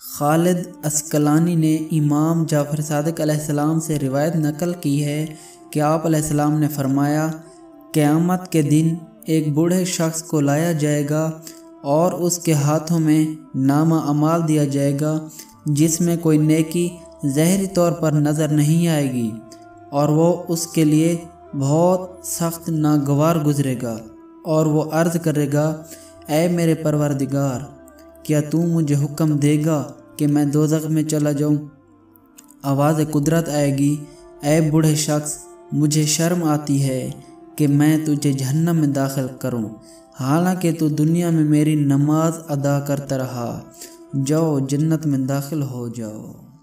खालिद अस्कलानी ने इमाम जाफ़र सादिक अलैहिस्सलाम से रिवायत नकल की है कि आप अलैहिस्सलाम ने फरमाया, क़यामत के दिन एक बूढ़े शख्स को लाया जाएगा और उसके हाथों में नामा अमाल दिया जाएगा जिसमें कोई नेकी ज़ाहिरी तौर पर नज़र नहीं आएगी और वो उसके लिए बहुत सख्त नागवार गुजरेगा और वो अर्ज़ करेगा, ऐ मेरे परवरदिगार, क्या तू मुझे हुक्म देगा कि मैं दोज़ख में चला जाऊं? आवाज़ कुदरत आएगी, ऐ बूढ़े शख्स, मुझे शर्म आती है कि मैं तुझे जहन्नम में दाखिल करूं, हालांकि तू दुनिया में मेरी नमाज अदा करता रहा। जाओ, जन्नत में दाखिल हो जाओ।